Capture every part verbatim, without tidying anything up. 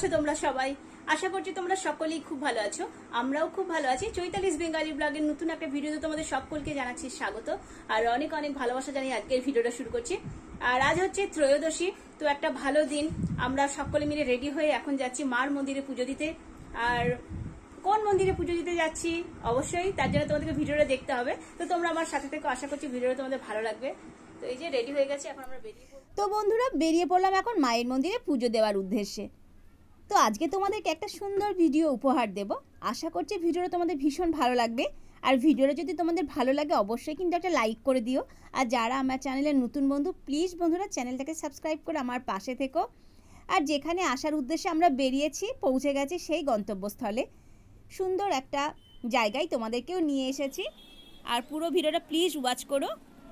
আছো তোমরা সবাই? আশা করছি তোমরা সকলেই খুব ভালো আছো। আমরাও খুব ভালো আছি। চৈতালিস বেঙ্গলি ব্লগের নতুন একটা ভিডিওতে তোমাদের সকলকে জানাচ্ছি স্বাগত আর অনেক অনেক ভালোবাসা জানিয়ে আজকের ভিডিওটা শুরু করছি। আর আজ হচ্ছে ত্রয়োদশী, তো একটা ভালো দিন। আমরা সকলে মিলে রেডি হয়ে এখন যাচ্ছি মার মন্দিরে পুজো দিতে। আর কোন মন্দিরে পুজো দিতে যাচ্ছি অবশ্যই তার জন্য তোমাদেরকে ভিডিওটা দেখতে হবে। তো তোমরা আমার সাথে থেকে আশা করছি ভিডিওটা তোমাদের ভালো লাগবে। তো এই যে রেডি হয়ে গেছে, এখন আমরা বেরিয়ে পড়ব। তো বন্ধুরা বেরিয়ে পড়লাম এখন মায়ের মন্দিরে পুজো দেওয়ার উদ্দেশ্যে। তো আজকে তোমাদেরকে একটা সুন্দর ভিডিও উপহার দেব। আশা করছি ভিডিওটা তোমাদের ভীষণ ভালো লাগবে। আর ভিডিওটা যদি তোমাদের ভালো লাগে অবশ্যই কিন্তু একটা লাইক করে দিও। আর যারা আমার চ্যানেলের নতুন বন্ধু প্লিজ বন্ধুরা চ্যানেলটাকে সাবস্ক্রাইব করে আমার পাশে থেকো। আর যেখানে আসার উদ্দেশ্যে আমরা বেরিয়েছি পৌঁছে গেছি সেই গন্তব্যস্থলে। সুন্দর একটা জায়গায় তোমাদেরকেও নিয়ে এসেছি। আর পুরো ভিডিওটা প্লিজ ওয়াচ করো।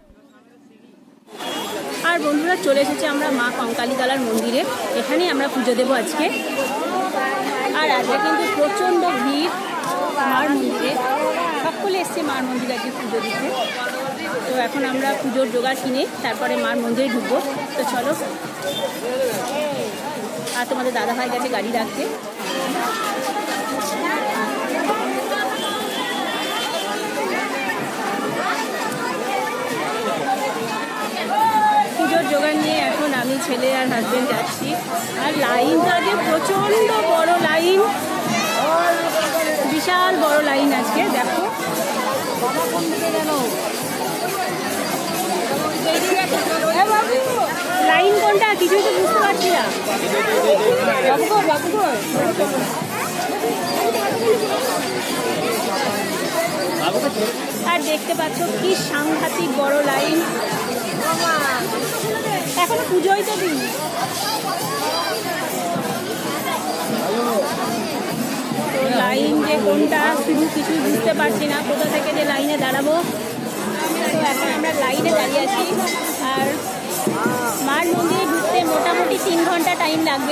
আর বন্ধুরা চলে এসেছি আমরা মা কঙ্কালীতলার মন্দিরে, এখানেই আমরা পুজো দেবো আজকে। আর আজকে কিন্তু প্রচণ্ড ভিড় মার মন্দিরে, সকলে এসছে মার মন্দিরে আজকে পুজো দিতে। তো এখন আমরা পুজোর জোগাড় কিনে তারপরে মার মন্দিরে ঢুকবো। তো চলো। আর তোমাদের দাদাভাই গেছে গাড়ি রাখতে। পুজোর জোগাড় নিয়ে এখন আমি ছেলে আর হাজবেন্ড যাচ্ছি। আর লাইনটা যে প্রচণ্ড বড় লাইন, বিশাল বড় লাইন আজকে দেখো। লাইন কোনটা কিছুই তো বুঝতে পারছি না। আর দেখতে পাচ্ছ কি সাংঘাতিক বড় লাইন। এখন পুজোই তো দিন। লাইন যে কোনটা শুধু কিছুই বুঝতে পারছি না, কোথা থেকে যে লাইনে দাঁড়াবো। তো এখন আমরা লাইনে দাঁড়িয়ে আছি। আর মার মন্দিরে ঢুকতে মোটামুটি তিন ঘন্টা টাইম লাগবে।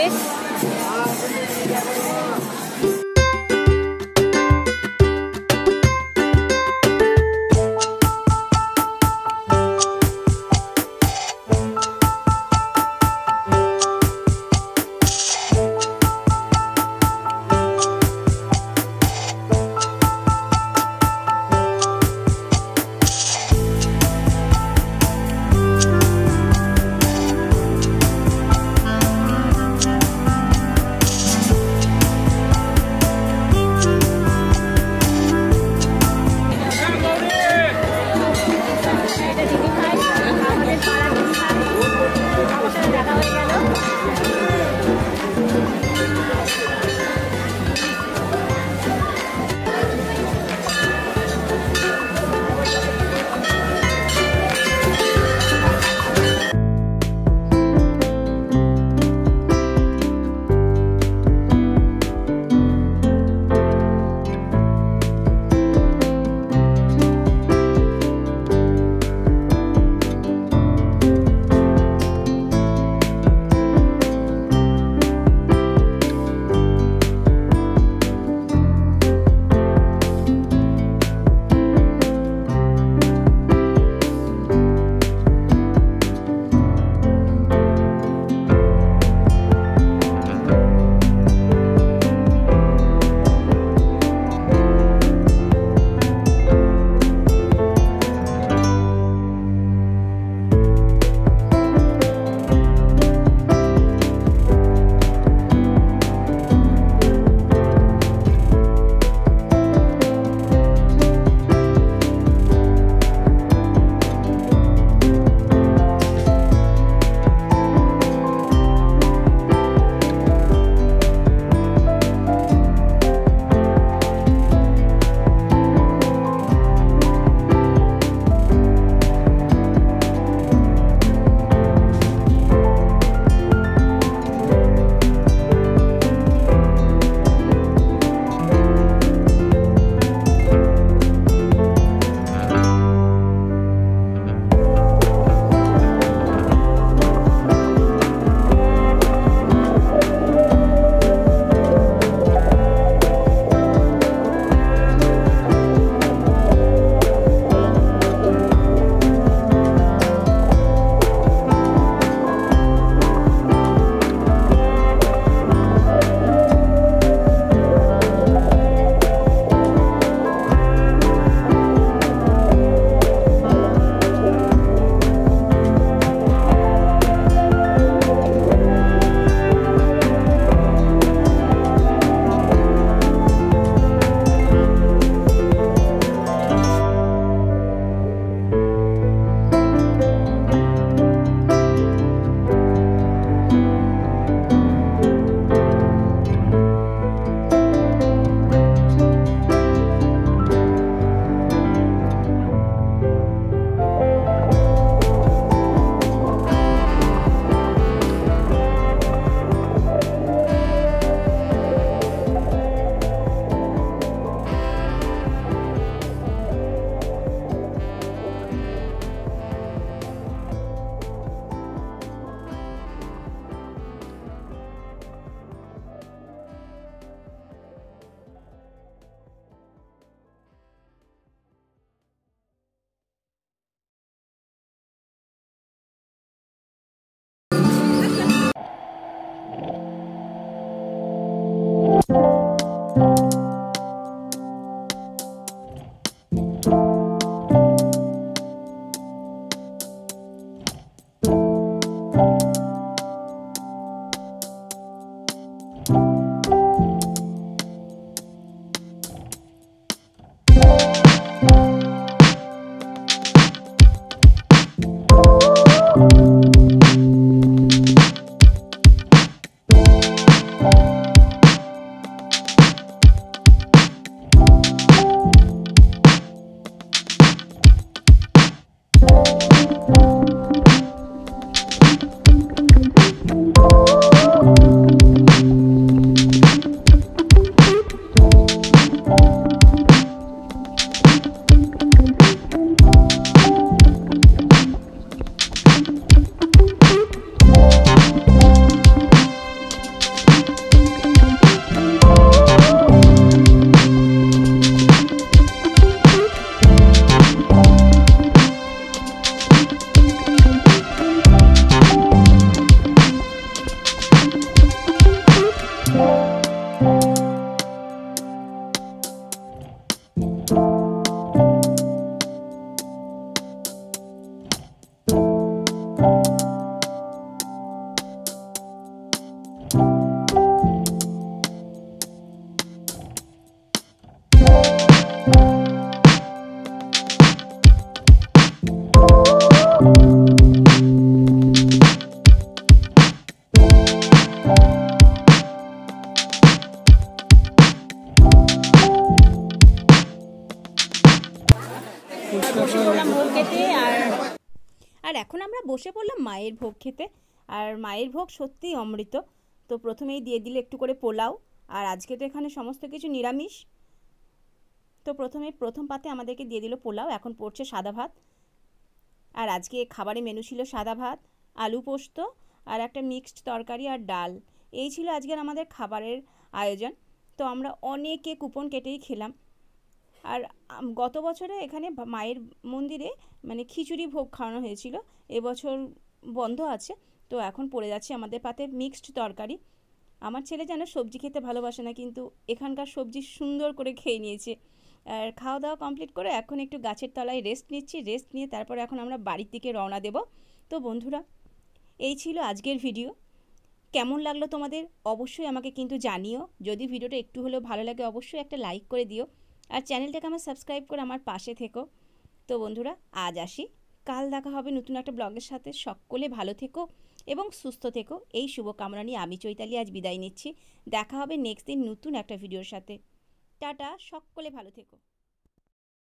বসে পড়লাম ভোগ খেতে। আর আর এখন আমরা বসে পড়লাম মায়ের ভোগ খেতে। আর মায়ের ভোগ সত্যিই অমৃত। তো প্রথমেই দিয়ে দিল একটু করে পোলাও, আর আজকে তো এখানে সমস্ত কিছু নিরামিষ। তো প্রথমে প্রথম পাতে আমাদেরকে দিয়ে দিল পোলাও, এখন পড়ছে সাদা ভাত। আর আজকে খাবারের মেনু ছিল সাদা ভাত, আলু পোস্ত আর একটা মিক্সড তরকারি আর ডাল। এই ছিল আজকের আমাদের খাবারের আয়োজন। তো আমরা অনেকে কুপন কেটেই খেলাম। আর গত বছরে এখানে মায়ের মন্দিরে মানে খিচুড়ি ভোগ খাওয়ানো হয়েছিল, এবছর বন্ধ আছে। তো এখন পড়ে যাচ্ছে আমাদের পাতে মিক্সড তরকারি। আমার ছেলে যেন সবজি খেতে ভালোবাসে না, কিন্তু এখানকার সবজি সুন্দর করে খেয়ে নিয়েছে। আর খাওয়া দাওয়া কমপ্লিট করে এখন একটু গাছের তলায় রেস্ট নিচ্ছি। রেস্ট নিয়ে তারপর এখন আমরা বাড়ির দিকে রওনা দেব। তো বন্ধুরা, এই ছিল আজকের ভিডিও। কেমন লাগলো তোমাদের অবশ্যই আমাকে কিন্তু জানিও। যদি ভিডিওটা একটু হলেও ভালো লাগে অবশ্যই একটা লাইক করে দিও, আর চ্যানেলটাকে আমার সাবস্ক্রাইব করে আমার পাশে থেকো। তো বন্ধুরা, আজ আসি, কাল দেখা হবে নতুন একটা ব্লগের সাথে। সকলে ভালো থেকো এবং সুস্থ থেকো, এই শুভকামনা নিয়ে আমি চৈতালি আজ বিদায় নিচ্ছি। দেখা হবে নেক্সট দিন নতুন একটা ভিডিওর সাথে। টাটা, সকলে ভালো থেকো।